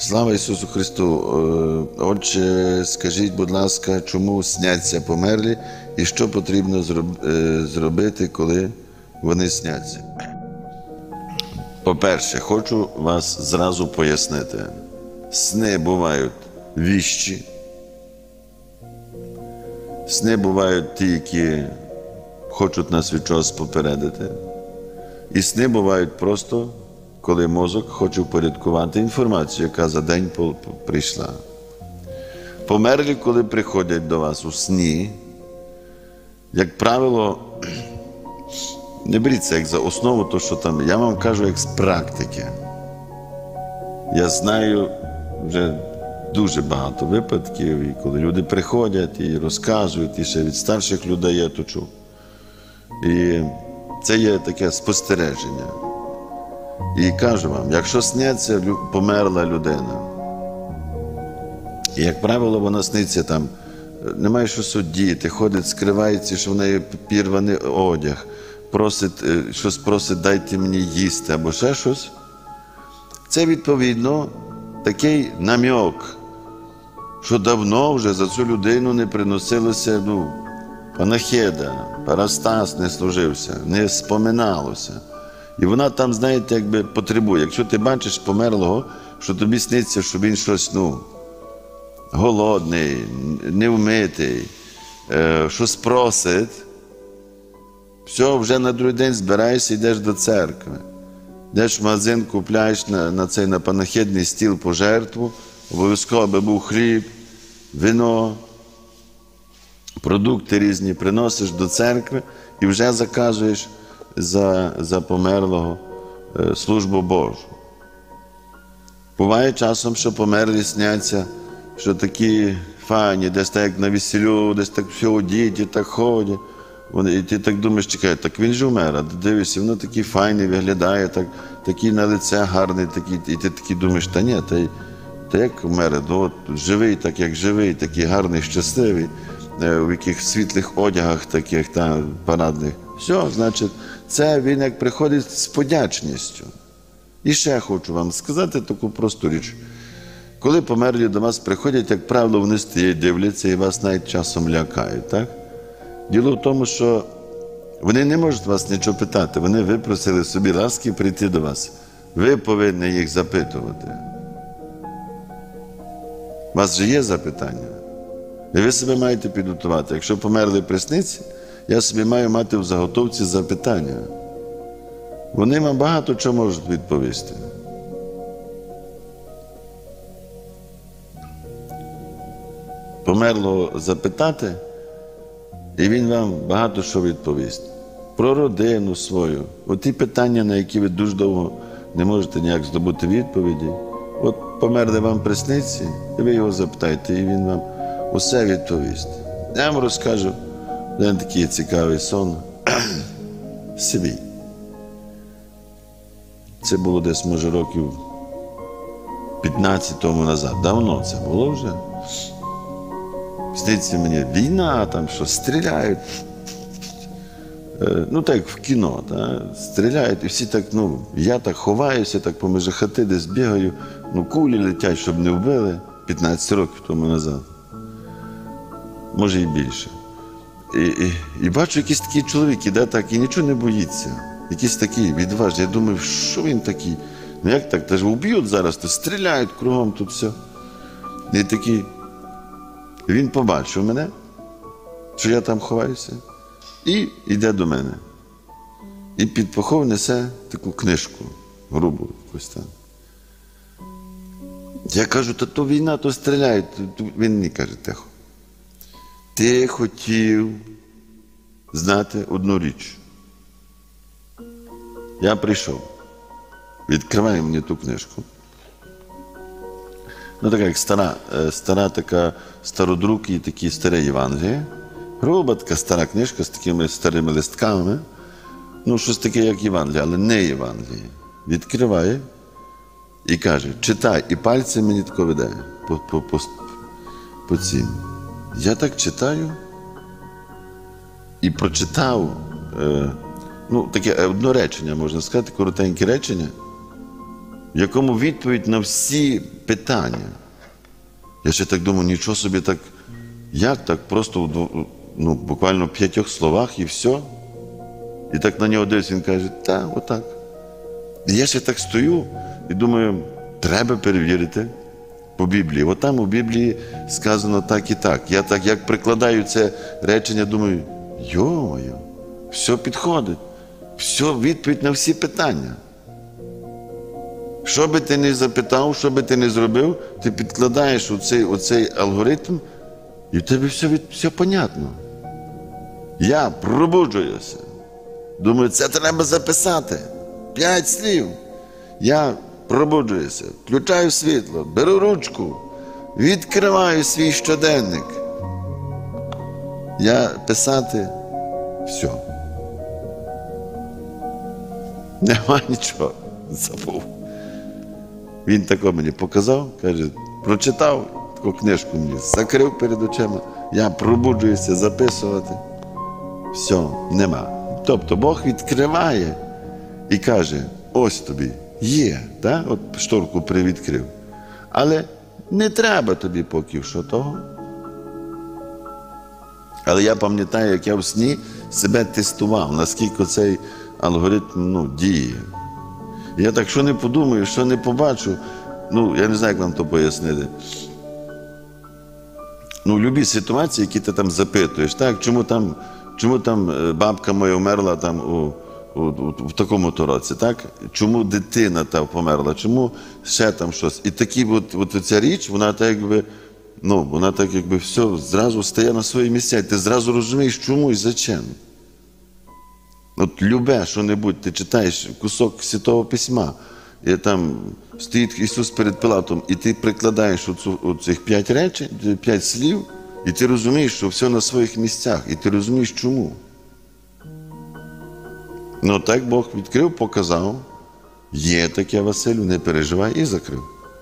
Слава Ісусу Христу! Отче, скажіть, будь ласка, чому сняться померлі і що потрібно зробити, коли вони сняться? По-перше, хочу вас зразу пояснити. Сни бувають віщі. Сни бувають ті, які хочуть нас від чогось попередити. І сни бувають просто, коли мозок хоче впорядкувати інформацію, яка за день прийшла. Померлі, коли приходять до вас у сні, як правило, не беріть це як за основу, то що там, я вам кажу як з практики. Я знаю вже дуже багато випадків, і коли люди приходять і розказують, і ще від старших людей я то чув. І це є таке спостереження. І кажу вам, якщо сняться померла людина, і, як правило, вона сниться там, немає що судіти, ходить, скривається, що в неї пірваний одяг, щось просить, дайте мені їсти, або ще щось, це, відповідно, такий намьок, що давно вже за цю людину не приносилося, панахида, парастас не служився, не споминалося. І вона там, знаєте, якби потребує. Якщо ти бачиш померлого, що тобі сниться, що він щось, голодний, невмитий, щось просить, все, вже на другий день збираєшся, йдеш до церкви. Йдеш в магазин, купляєш на панахидний стіл пожертву, обов'язково, аби був хліб, вино, продукти різні, приносиш до церкви і вже заказуєш за померлого службу Божу. Буває часом, що померлі сняться, що такі файні, десь так як на весіллю, десь так все одіті, так ходять. І ти так думаєш, чекай, так він же вмер, а дивишся, воно такий файний виглядає, такий на лице гарний, і ти такий думаєш, та ні, та як вмер, живий, так як живий, такий гарний, щасливий, в яких світлих одягах таких парадних. Все, значить, це він як приходить з подячністю. І ще хочу вам сказати таку просту річ. Коли померлі до вас приходять, як правило, вони стоять, дивляться і вас навіть часом лякають, так? Діло в тому, що вони не можуть вас нічого питати, вони випросили собі ласки прийти до вас. Ви повинні їх запитувати. У вас же є запитання. І ви себе маєте підготувати. Якщо померли присниці, я собі маю мати в заготовці запитання. Вони вам багато чого можуть відповісти. Померлого запитати, і він вам багато що відповість. Про родину свою. Оті питання, на які ви дуже довго не можете ніяк здобути відповіді. От померли вам присниці, і ви його запитаєте, і він вам усе відповість. Я вам розкажу один такий цікавий сон свій. Це було десь, може, років 15 тому назад. Давно це було вже. Сниться мені війна, там що, стріляють. Так як в кіно, стріляють, і всі так, я так ховаюся, так поміж хати десь бігаю, кулі летять, щоб не вбили, 15 років тому назад. Може і більше. І бачу, якийсь такий чоловік іде так і нічого не боїться. Якийсь такий відважний. Я думаю, що він такий? Як так? Та ж вб'ють зараз, то стріляють кругом тут все. І такий, він побачив мене, що я там ховаюся, і йде до мене. І під пахов несе таку книжку, грубу якусь там. Я кажу, та то війна, то стріляють. Він мені каже, тихо. Ти хотів знати одну річ. Я прийшов. Відкриває мені ту книжку. Така як стара така стародрук і такі старе Євангеліє. Груба така стара книжка з такими старими листками. Щось таке, як Євангеліє, але не Євангеліє. Відкриває і каже, читай. І пальцем мені тако веде по цим. Я так читаю і прочитав, таке одно речення, можна сказати, коротеньке речення. в якому відповідь на всі питання. Я ще так думаю, нічого собі так, як так, просто буквально в 5 словах і все. І так на нього дивлюсь, він каже, так, отак. І я ще так стою і думаю, треба перевірити по Біблії. От там у Біблії сказано так і так. Я так, як прикладаю це речення, думаю, йо-моє, все підходить. Все, відповідь на всі питання. Що би ти не запитав, що би ти не зробив, ти підкладаєш оцей алгоритм, і в тебе все понятно. Я пробуджуюся. Думаю, це треба записати. 5 слів. Я пробуджуюся, включаю світло, беру ручку, відкриваю свій щоденник. Я писати все. Нема нічого. Забув. Він тако мені показав, каже, прочитав таку книжку мені, закрив перед очима, я пробуджуюся записувати. Все, нема. Тобто Бог відкриває і каже, ось тобі, є, так? От шторку привідкрив. Але не треба тобі поки що того. Але я пам'ятаю, як я в сні себе тестував, наскільки цей алгоритм діє. І я так, що не подумаю, що не побачу, я не знаю, як вам то пояснити. Любі ситуації, які ти там запитуєш, так, чому там бабка моя вмерла там в такому-то році, так? Чому дитина там померла, чому ще там щось. І такі от ця річ, вона так якби все зразу стає на свої місця, і ти зразу розумієш, чому і зачем. От любе що-небудь, ти читаєш кусок Святого Письма, і там стоїть Ісус перед Пилатом, і ти прикладаєш оцих 5 речень, 5 слів, і ти розумієш, що все на своїх місцях, і ти розумієш, чому. Так Бог відкрив, показав, є таке, Василю, не переживай, і закрив.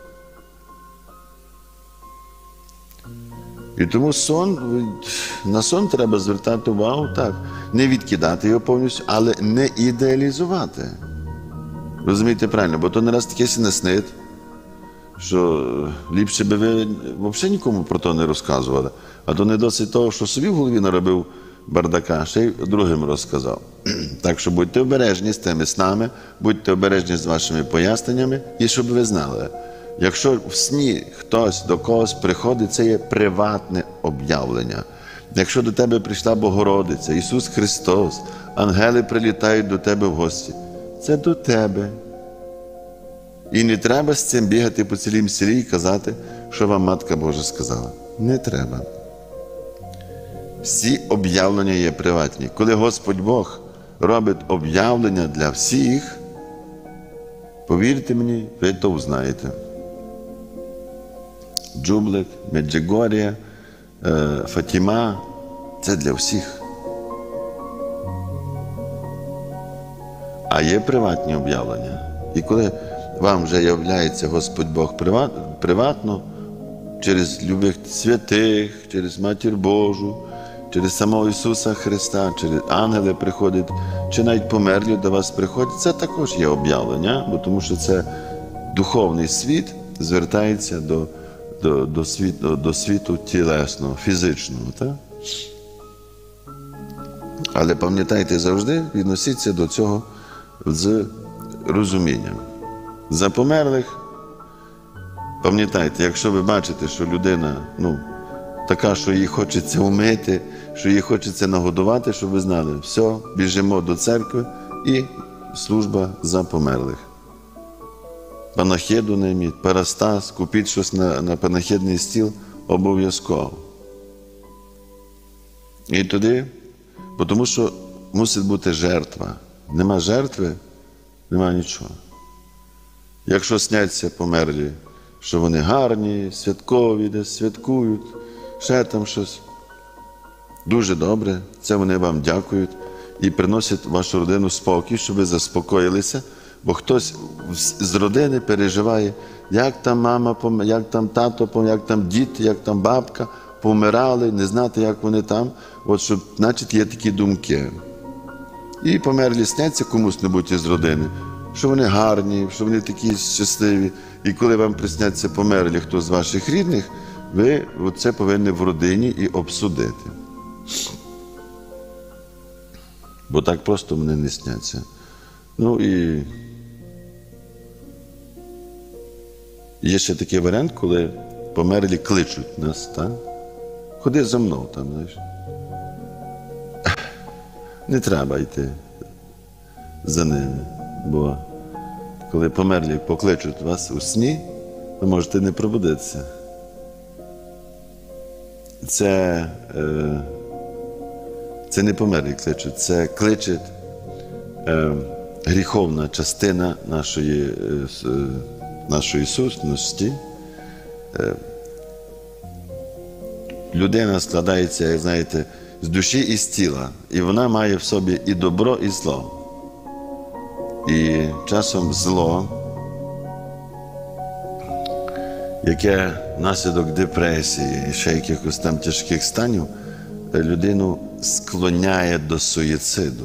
І тому на сон треба звертати увагу, так, не відкидати його повністю, але не ідеалізувати. Розумієте правильно, бо то не раз таке сі наснить, що ліпше би ви взагалі нікому про то не розказували, а то не досить того, що собі в голові наробив бардака, ще й другим розказав. Так що будьте обережні з тими снами, будьте обережні з вашими поясненнями, і щоб ви знали, якщо в сні хтось до когось приходить, це є приватне об'явлення. Якщо до тебе прийшла Богородиця, Ісус Христос, ангели прилітають до тебе в гості, це до тебе. І не треба з цим бігати по цілім селі і казати, що вам Матка Божа сказала. Не треба. Всі об'явлення є приватні. Коли Господь Бог робить об'явлення для всіх, повірте мені, ви то узнаєте. Джублик, Меджигорія, Фатіма – це для всіх. А є приватні об'явлення. І коли вам вже являється Господь Бог приватно, через любих святих, через Матір Божу, через самого Ісуса Христа, через ангели приходять, чи навіть померлі до вас приходять, це також є об'явлення, бо тому що це духовний світ звертається до світу тілесного, фізичного. Так? Але пам'ятайте завжди, відносіться до цього з розумінням. За померлих, пам'ятайте, якщо ви бачите, що людина, така, що їй хочеться вмити, що їй хочеться нагодувати, щоб ви знали, все, біжимо до церкви і служба за померлих. Панахиду найміть, парастас, купіть щось на панахидний стіл обов'язково. І тоді, тому що мусить бути жертва. Нема жертви, нема нічого. Якщо сняться померлі, що вони гарні, святкові, десь святкують, ще там щось. Дуже добре, це вони вам дякують і приносять в вашу родину спокій, щоб ви заспокоїлися, бо хтось з родини переживає, як там мама, як там тато, як там діти, як там бабка помирали, не знати, як вони там. От щоб, значить, є такі думки. І померлі сняться комусь-небудь із родини, що вони гарні, що вони такі щасливі. І коли вам присняться померлі хто з ваших рідних, ви це повинні в родині і обсудити. Бо так просто вони не сняться. Ну і є ще такий варіант, коли померлі кличуть нас, так? Ходи за мною там, знаєш. Не треба йти за ними, бо коли померлі покличуть вас у сні, ви можете не пробудитися. Це не померлі кличуть, це кличе гріховна частина нашої сутності. Людина складається, як знаєте, з душі і з тіла, і вона має в собі і добро, і зло. І часом зло, яке внаслідок депресії і ще якихось там тяжких станів, людину склоняє до суїциду.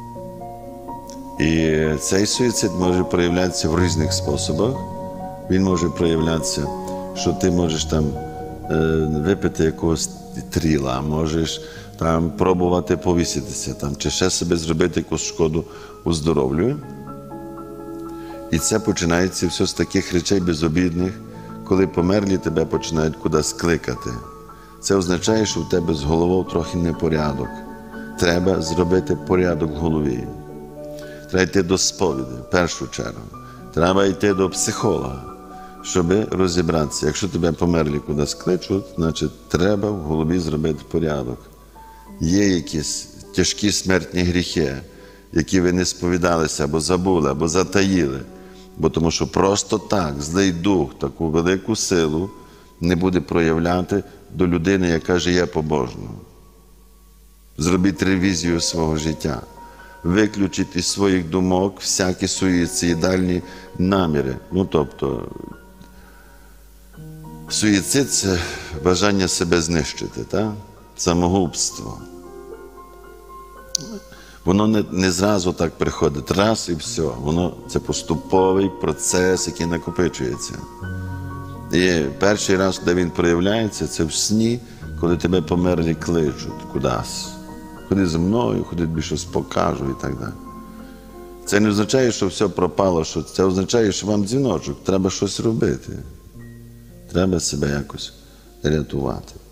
І цей суїцид може проявлятися в різних способах. Він може проявлятися, що ти можеш там випити якогось тріла, можеш там пробувати повіситися, там, чи ще себе зробити якусь шкоду у здоров'ю. І це починається все з таких речей безобідних, коли померлі тебе починають кудись кликати. Це означає, що в тебе з головою трохи непорядок. Треба зробити порядок в голові. Треба йти до сповіді, в першу чергу. Треба йти до психолога, щоб розібратися. Якщо тебе померлі кудись кличуть, значить треба в голові зробити порядок. Є якісь тяжкі смертні гріхи, які ви не сповідалися, або забули, або затаїли. Бо тому що просто так злий дух таку велику силу не буде проявляти до людини, яка живе побожно. Зробіть ревізію свого життя. Виключіть із своїх думок всякі суїцидальні наміри. Ну, тобто, суїцид – це бажання себе знищити, так? Самогубство. Воно не зразу так приходить, раз і все. Це поступовий процес, який накопичується. І перший раз, де він проявляється, це в сні, коли тебе померлі кличуть кудись. Ходи зі мною, ходи тобі щось покажу і так далі. Це не означає, що все пропало, це означає, що вам дзвіночок, треба щось робити. Треба себе якось рятувати.